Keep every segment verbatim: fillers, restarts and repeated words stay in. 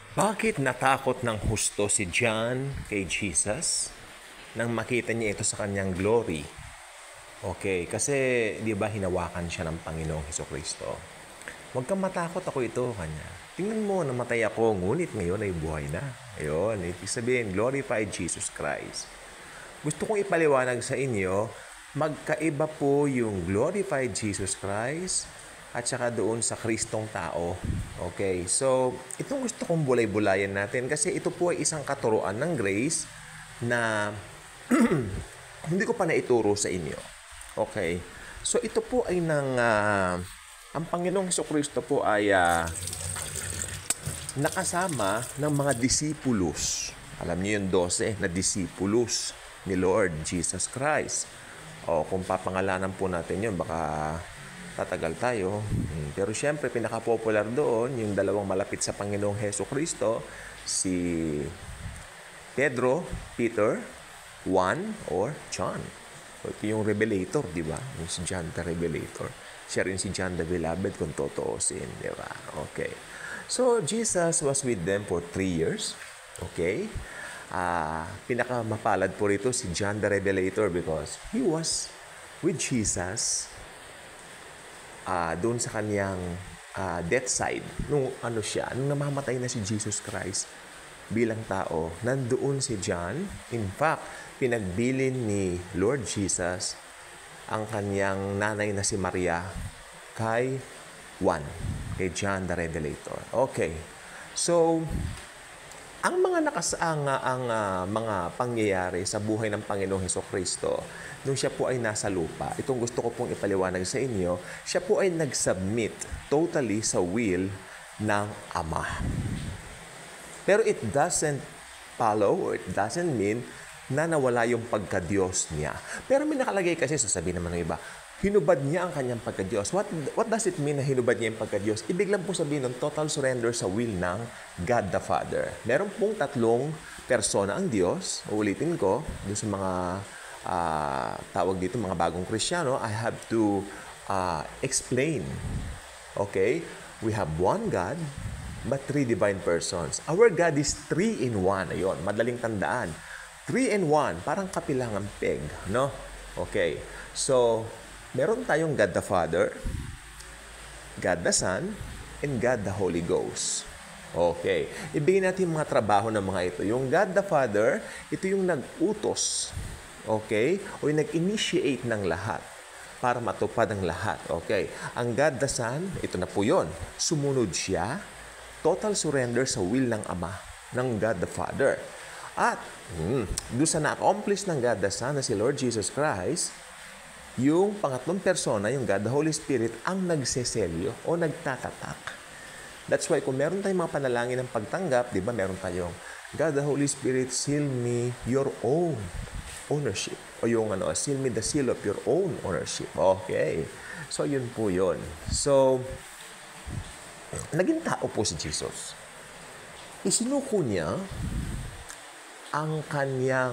Bakit natakot ng husto si John kay Jesus nang makita niya ito sa kanyang glory? Okay, kasi di ba hinawakan siya ng Panginoong Hesukristo? Huwag kang matakot, ako ito, kanya. Tingnan mo, namatay ako, ngunit ngayon ay buhay na. Ayun, ibig sabihin, glorified Jesus Christ. Gusto kong ipaliwanag sa inyo, magkaiba po yung glorified Jesus Christ at saka doon sa Kristong tao. Okay, so itong gusto kong bulay-bulayan natin kasi ito po ay isang katuruan ng grace na hindi ko pa naituro sa inyo. Okay, so ito po ay nang uh, ang Panginoong Hesukristo po ay uh, nakasama ng mga disipulos. Alam niyo yung twelve na disipulos ni Lord Jesus Christ. O kung papangalanan po natin yun, baka tatagal tayo. Pero syempre, pinaka-popular doon, yung dalawang malapit sa Panginoong Heso Kristo, si Pedro, Peter, Juan, or John. Ito yung Revelator, di ba? Yung si John the Revelator. Siya rin si John the Beloved kung totoosin, di ba? Okay. So, Jesus was with them for three years. Okay. Uh, pinakamapalad po rito si John the Revelator because he was with Jesus uh, doon sa kanyang uh, death side. Nung ano siya, nung namamatay na si Jesus Christ bilang tao, nandoon si John. In fact, pinagbilin ni Lord Jesus ang kanyang nanay na si Maria kay Juan, kay John the Revelator. Okay. So, ang mga nakasaang ang uh, mga pangyayari sa buhay ng Panginoong Hesukristo nung siya po ay nasa lupa, itong gusto ko pong ipaliwanag sa inyo, siya po ay nag-submit totally sa will ng Ama. Pero it doesn't follow or it doesn't mean na nawala yung pagka-Diyos niya. Pero may nakalagay kasi, sasabihin naman ng iba, hinubad niya ang kanyang pagka-Diyos. What, what does it mean na hinubad niya yung pagka-Diyos? Ibig lang po sabihin ng total surrender sa will ng God the Father. Meron pong tatlong persona ang Diyos. Uulitin ko, doon sa mga uh, tawag dito, mga bagong Kristiyano, I have to uh, explain. Okay? We have one God, but three divine persons. Our God is three in one. Ayun, madaling tandaan. Three in one, parang kapilangang peg, no? Okay. So, meron tayong God the Father, God the Son, and God the Holy Ghost. Okay. Ibigay natin yung mga trabaho ng mga ito. Yung God the Father, ito yung nag-utos. Okay? O yung nag-initiate ng lahat para matupad ang lahat. Okay. Ang God the Son, ito na po yun. Sumunod siya, total surrender sa will ng Ama, ng God the Father. At, hmm, doon sa na-accomplish ng God the Son na si Lord Jesus Christ, yung pangatlong persona, yung God the Holy Spirit, ang nagseselyo o nagtatatak. That's why kung meron tayong mga panalangin ng pagtanggap, di ba meron tayong God the Holy Spirit, seal me your own ownership. O yung ano, seal me the seal of your own ownership. Okay. So, yun po yun. So, naging tao po si Jesus. Isinuko niya ang kanyang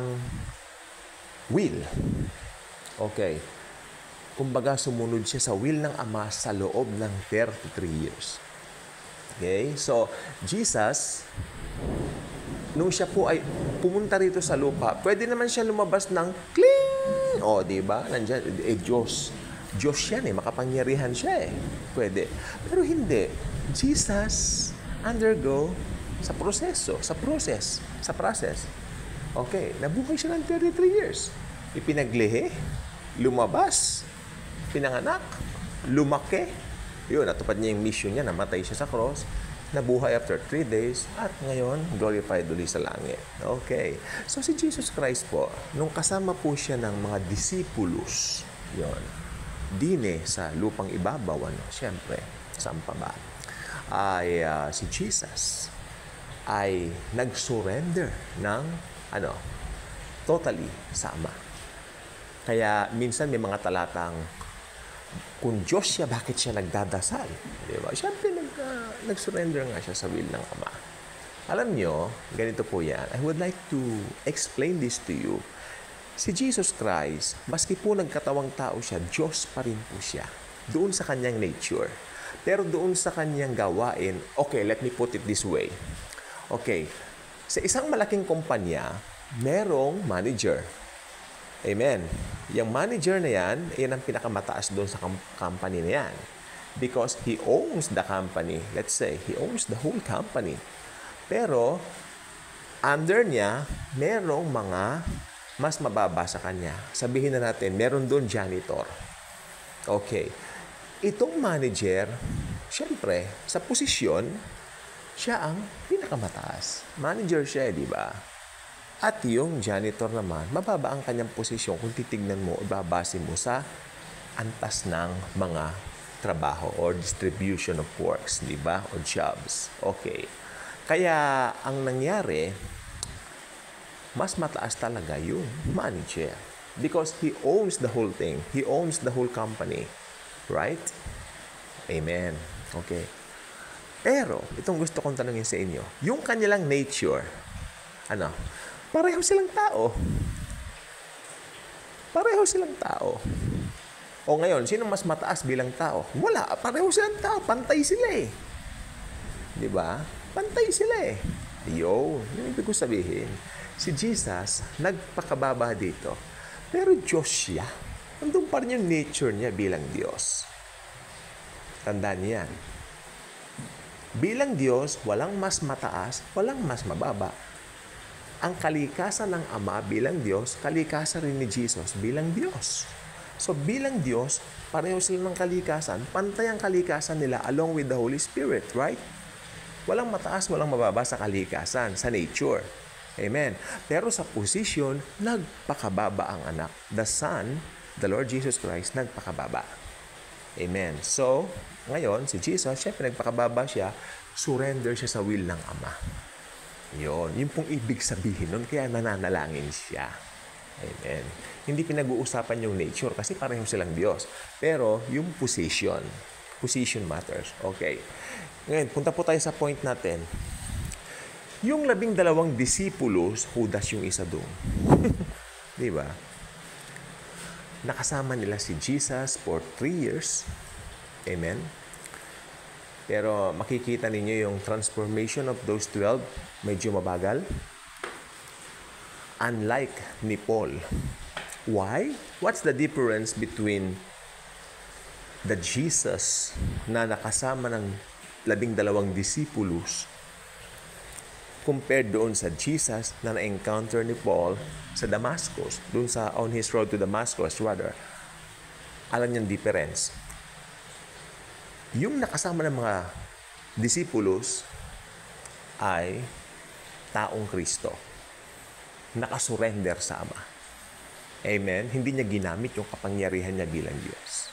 will. Okay. Kumbaga, sumunod siya sa will ng Ama sa loob ng thirty-three years. Okay? So, Jesus, nung siya po ay pumunta rito sa lupa, pwede naman siya lumabas ng cling! O, di ba? Nandiyan, eh, Diyos. Diyos yan eh, makapangyarihan siya eh. Pwede. Pero hindi. Jesus undergo sa proseso, sa process, sa process. Okay, nabuhay siya ng thirty-three years. Ipinaglihi, lumabas, pinanganak, lumaki. Yun, natupad niya yung mission niya, namatay siya sa cross, nabuhay after three days, at ngayon, glorified ulit sa langit. Okay. So, si Jesus Christ po, nung kasama po siya ng mga disipulos, yun, dine sa lupang ibabaw, ano, siyempre, saan pa ba? Ay, uh, si Jesus ay nag-surrender ng, ano, totally sa Ama. Kaya, minsan may mga talatang, kung Diyos siya, bakit siya nagdadasal? Diba? Siyempre, nag, uh, nag-surrender nga siya sa will ng Ama. Alam nyo, ganito po yan. I would like to explain this to you. Si Jesus Christ, maski po nagkatawang tao siya, Diyos pa rin po siya. Doon sa kanyang nature. Pero doon sa kanyang gawain, okay, let me put it this way. Okay. Sa isang malaking kumpanya, merong manager. Amen. Yung manager na yan, yan ang pinakamataas doon sa company na yan. Because he owns the company. Let's say, he owns the whole company. Pero, under niya, merong mga mas mababa sa kanya. Sabihin na natin, meron doon janitor. Okay. Itong manager, syempre, sa posisyon, siya ang pinakamataas. Manager siya, di ba? At yung janitor naman, mababa ang kanyang posisyon kung titignan mo, ibabase mo sa antas ng mga trabaho or distribution of works, di ba? O jobs. Okay. Kaya, ang nangyari, mas mataas talaga yung manager. Because he owns the whole thing. He owns the whole company. Right? Amen. Okay. Pero, itong gusto kong tanungin sa inyo, yung kanilang nature, ano, pareho silang tao. Pareho silang tao. O ngayon, sino mas mataas bilang tao? Wala, pareho silang tao. Pantay sila eh. Di ba? Pantay sila eh. Yo, yung ibig ko sabihin, si Jesus, nagpakababa dito. Pero Diyos siya. Nandun pa rin yung nature niya bilang Diyos. Tandaan niya yan. Bilang Diyos, walang mas mataas, walang mas mababa. Ang kalikasan ng Ama bilang Diyos, kalikasan rin ni Jesus bilang Diyos. So bilang Diyos, pareho sila ng kalikasan, pantay ang kalikasan nila along with the Holy Spirit, right? Walang mataas, walang mababa sa kalikasan, sa nature. Amen. Pero sa position, nagpakababa ang anak. The Son, the Lord Jesus Christ, nagpakababa. Amen. So, ngayon, si Jesus, syempre nagpakababa siya, surrender siya sa will ng Ama. Yun. Yung pong ibig sabihin nun, kaya nananalangin siya. Amen. Hindi pinag-uusapan yung nature kasi pareho silang Diyos. Pero, yung position, position matters. Okay. Ngayon, punta po tayo sa point natin. Yung labing dalawang disipulos, Judas yung isa doon. Di ba? Nakasama nila si Jesus for three years. Amen? Pero makikita ninyo yung transformation of those twelve, medyo mabagal. Unlike ni Paul. Why? What's the difference between the Jesus na nakasama ng labing dalawang disipulos compared doon sa Jesus na na-encounter ni Paul sa Damascus, doon sa on his road to Damascus rather? Alam niyang difference. Yung nakasama ng mga disipulos ay taong Kristo. Nakasurrender sa Ama. Amen? Hindi niya ginamit yung kapangyarihan niya bilang Diyos.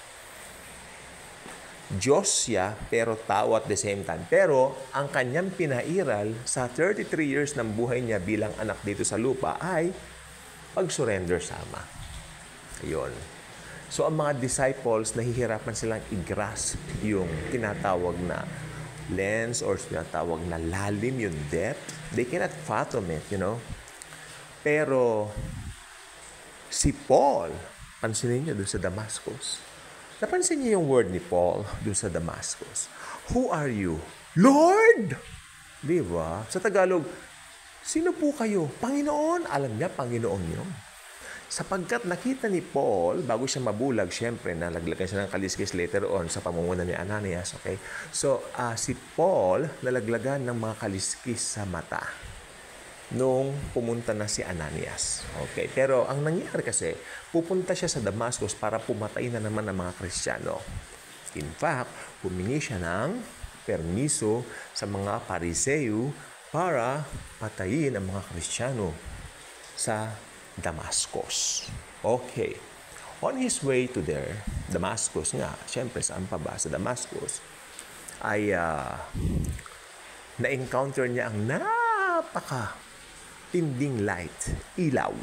Diyos siya, pero tao at the same time. Pero, ang kanyang pinairal sa thirty-three years ng buhay niya bilang anak dito sa lupa ay pag-surrender sa Ama. Ayun. So, ang mga disciples, nahihirapan silang i-grasp yung tinatawag na lens or tinatawag na lalim, yung depth. They cannot fathom it, you know. Pero, si Paul, pansinin niyo doon sa Damascus. Napansin niyo yung word ni Paul doon sa Damascus. Who are you? Lord! Di ba? Sa Tagalog, sino po kayo? Panginoon. Alam niya, Panginoon yun. Sapagkat nakita ni Paul, bago siya mabulag, syempre, nalaglagan siya ng kaliskis later on sa pamumuno ni Ananias. Okay? So, uh, si Paul, nalaglagan ng mga kaliskis sa mata nung pumunta na si Ananias. Okay? Pero ang nangyari kasi, pupunta siya sa Damascus para pumatay na naman ang mga Kristiyano. In fact, humingi siya ng permiso sa mga Pariseo para patayin ang mga Kristiyano sa Damascus. Okay. On his way to there, Damascus nga, syempre saan pa ba? Sa Damascus, ay uh, na-encounter niya ang napaka tinding light, ilaw.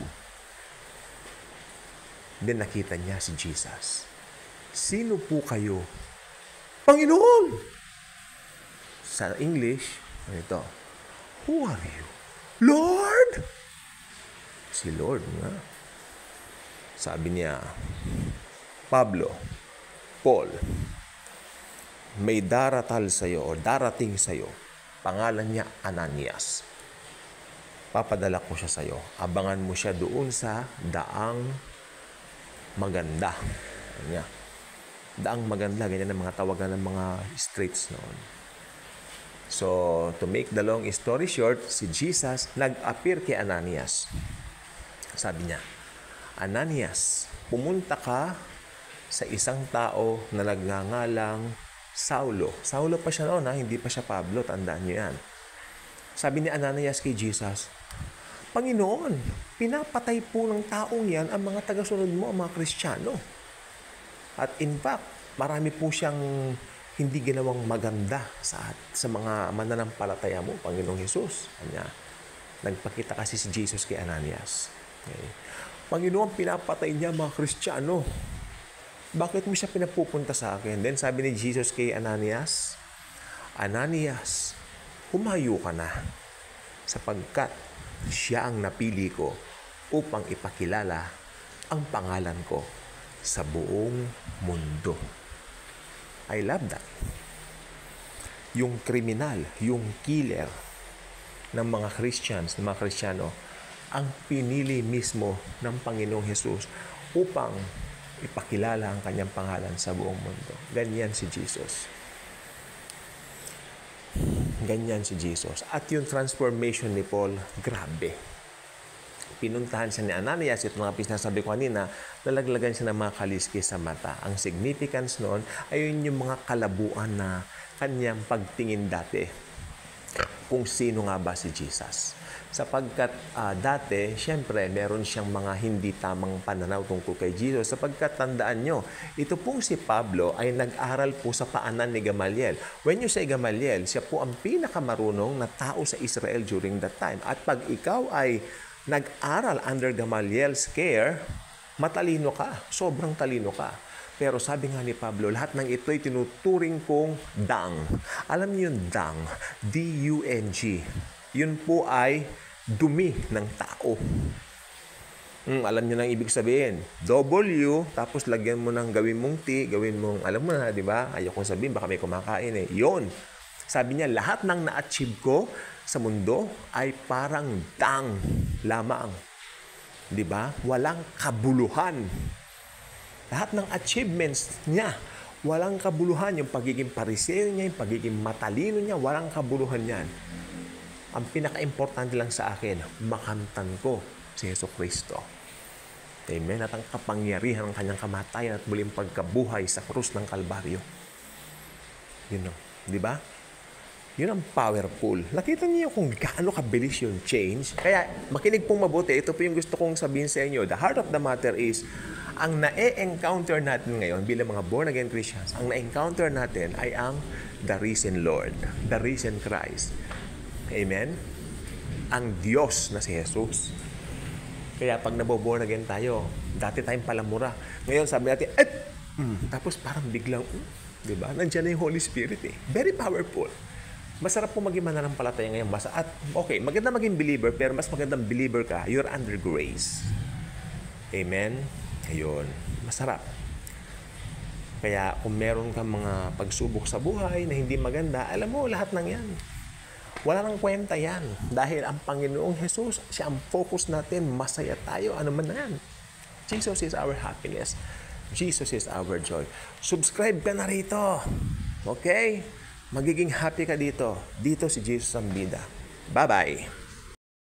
Then nakita niya si Jesus. Sino po kayo? Panginoon! Sa English, ito, who are you? Lord! Si Lord nga. Sabi niya, Pablo, Paul, may daratal sa'yo o darating sa'yo Pangalan niya Ananias. Papadala ko siya sa'yo. Abangan mo siya doon sa daang maganda. Kanya. Daang maganda, ganyan ang mga tawagan ng mga streets noon. So, to make the long story short, si Jesus nag-appear kay Ananias. Sabi niya, Ananias, pumunta ka sa isang tao na nagngangalang Saulo. Saulo pa siya noon, ha? Hindi pa siya Pablo. Tandaan niyo yan. Sabi ni Ananias kay Jesus, Panginoon, pinapatay po ng taong yan ang mga tagasunod mo, ang mga Kristiyano. At in fact, marami po siyang hindi ginawang maganda sa, sa mga mananampalataya mo, Panginoong Jesus. Kanya, nagpakita kasi si Jesus kay Ananias. Okay. Panginoon, pinapatay niya mga Kristiyano. Bakit mo siya pinapupunta sa akin? Then sabi ni Jesus kay Ananias, Ananias, humayo ka na sapagkat siya ang napili ko upang ipakilala ang pangalan ko sa buong mundo. I love that. Yung kriminal, yung killer ng mga Christians, ng mga Kristiyano, ang pinili mismo ng Panginoong Jesus upang ipakilala ang kanyang pangalan sa buong mundo. Ganyan si Jesus. Ganyan si Jesus. At yung transformation ni Paul, grabe. Pinuntahan siya ni Ananias, ito nga pinasabi ko kanina, nalaglagan siya ng mga kaliskis sa mata. Ang significance noon ay yun yung mga kalabuan na kanyang pagtingin dati kung sino nga ba si Jesus. Sapagkat uh, dati, siyempre, meron siyang mga hindi tamang pananaw tungkol kay Jesus. Sapagkat tandaan nyo, ito pong si Pablo ay nag-aral po sa paanan ni Gamaliel. When you say Gamaliel, siya po ang pinakamarunong na tao sa Israel during that time. At pag ikaw ay nag-aral under Gamaliel's care, matalino ka, sobrang talino ka. Pero sabi nga ni Pablo, lahat ng ito'y tinuturing kong dang. Alam niyo yung dang, D U N G. Yun po ay dumi ng tao. Hmm, alam niyo nang ibig sabihin. W, tapos lagyan mo ng gawin mong T, gawin mong, alam mo na, di ba? Ayaw kong sabihin, baka may kumakain eh. Yun. Sabi niya, lahat ng na-achieve ko sa mundo ay parang dang lamang. Di ba? Walang kabuluhan. Lahat ng achievements niya, walang kabuluhan. Yung pagiging pariseo niya, yung pagiging matalino niya, walang kabuluhan yan. Ang pinaka-importante lang sa akin, makamtan ko si Jesucristo. Amen? At ang kapangyarihan ng kanyang kamatayan at muling pagkabuhay sa krus ng Kalbaryo. Yun o. Di ba? Yun ang powerful. Nakita niyo kung gaano kabilis yung change. Kaya makinig pong mabuti. Ito po yung gusto kong sabihin sa inyo. The heart of the matter is, ang na-encounter natin ngayon bilang mga born-again Christians, ang na-encounter natin ay ang the risen Lord, the risen Christ. Amen? Ang Diyos na si Jesus. Kaya pag nabo-born again tayo, dati tayong palamura. Ngayon sabi natin, eh! Mm. Tapos parang biglang, mm, di ba? Nandiyan na yung Holy Spirit eh. Very powerful. Masarap po maging mananampalataya ngayon. Mas, at, okay, maganda maging believer, pero mas magandang believer ka, you're under grace. Amen? Ayun. Masarap. Kaya kung meron kang mga pagsubok sa buhay na hindi maganda, alam mo, lahat ng yan. Wala nang kwenta yan. Dahil ang Panginoong Jesus, siya ang focus natin. Masaya tayo. Ano man na yan. Jesus is our happiness. Jesus is our joy. Subscribe ka na rito. Okay? Magiging happy ka dito. Dito si Jesus ang bida. Bye-bye.